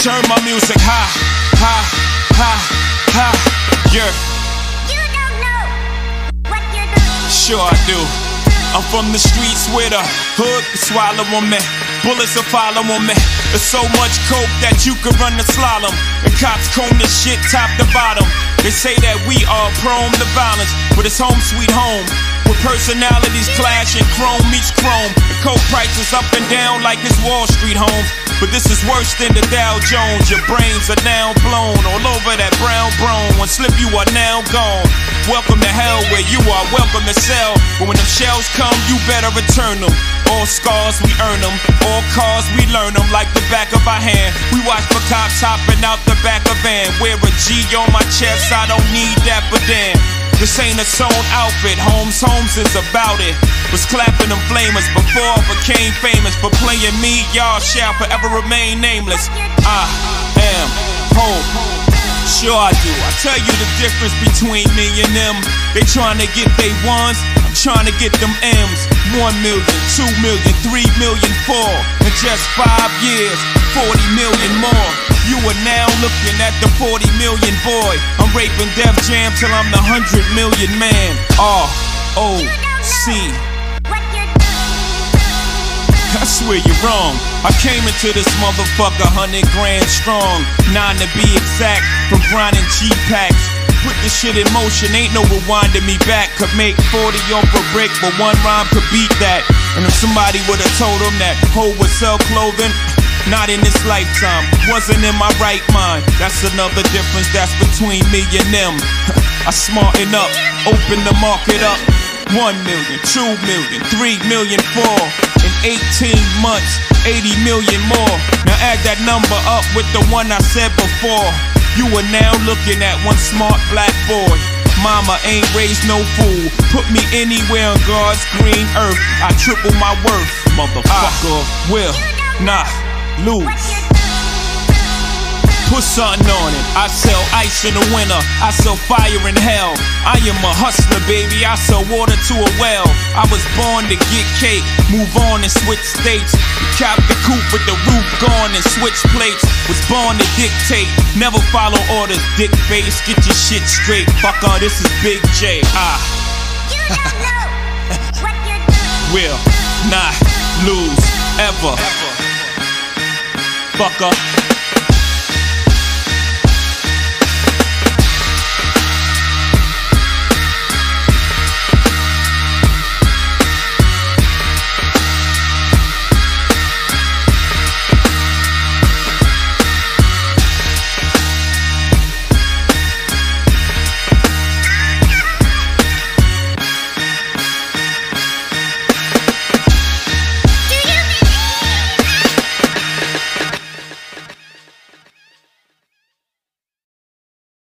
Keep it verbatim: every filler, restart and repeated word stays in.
turn my music high, high, high, high. Yeah. You don't know what you're doing. Sure I do. I'm from the streets where the hood swallow on me. Bullets will follow on me. There's so much coke that you could run the slalom. The cops comb this shit top to bottom. They say that we are prone to violence, but it's home sweet home, with personalities clash and chrome meets chrome. The coke prices up and down like it's Wall Street home. But this is worse than the Dow Jones. Your brains are now blown all over that brown brown. One slip you are now gone. Welcome to hell where you are welcome to sell. But when them shells come, you better return them. All scars, we earn them. All cars, we learn them like the back of our hand. We watch for cops hopping out the back of van. Wear a G on my chest, I don't need that, but damn, this ain't a sewn outfit. Holmes, Holmes is about it. Was clapping them flamers before I became famous. For playing me, y'all shall forever remain nameless. I am home. Sure I do. I tell you the difference between me and them. They trying to get they ones, I'm trying to get them M's. One million, two million, three million, four. In just five years, forty million more. You are now looking at the forty million boy. I'm raping Def Jam till I'm the hundred million man. R O C. I swear you're wrong. I came into this motherfucker hundred grand strong. Nine to be exact, from grinding cheap packs. Put this shit in motion, ain't no rewinding me back. Could make forty off a brick, but one rhyme could beat that. And if somebody would've told him that hoe would sell clothing, not in this lifetime, wasn't in my right mind. That's another difference that's between me and them. I smarten up, open the market up. One million, two million, three million, four. In eighteen months, eighty million more. Now add that number up with the one I said before. You are now looking at one smart black boy. Mama ain't raised no fool. Put me anywhere on God's green earth, I triple my worth. Motherfucker, I will not lose. Put something on it. I sell ice in the winter, I sell fire in hell. I am a hustler, baby, I sell water to a well. I was born to get cake, move on and switch states. Cop the coupe with the roof gone and switch plates. Was born to dictate, never follow orders. Dick face, get your shit straight. Fucker, this is Big J. Ah. You don't know what you're doing. Will not lose ever. Fucker.